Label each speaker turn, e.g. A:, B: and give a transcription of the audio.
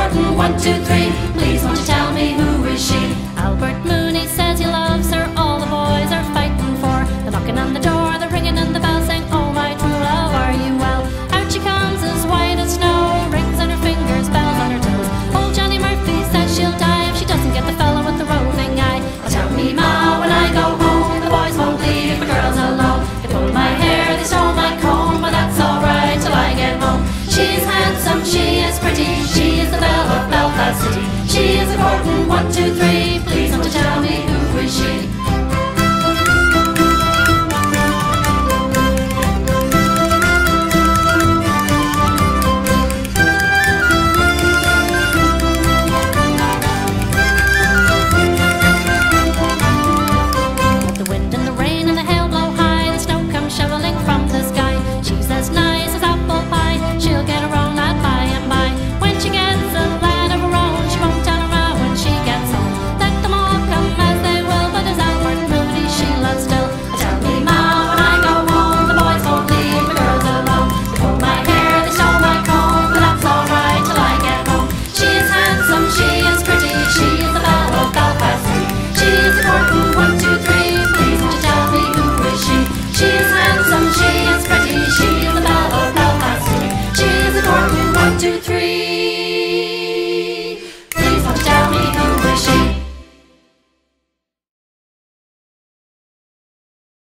A: Gordon, 1, 2, 3. Please won't you tell me who is she? Albert Mooney says he loves her. All the boys are fighting for. They're knocking on the door, they're ringing on the bell, saying, oh my true love, are you well? Out she comes as white as snow, rings on her fingers, bells on her toes. Old Johnny Murphy says she'll die if she doesn't get the fellow with the roving eye. Well, tell me, Ma, when I go home, the boys won't leave the girls alone. They pulled my hair, they stole my comb, but that's alright till I get home. She's handsome, she is pretty, she is the belle of Belfast City. She is a Gordon, 1, 2, 3. Please don't you tell me who is she? She is pretty, she is the belle of Belfast City. She is a Gordon, 1, 2, 3.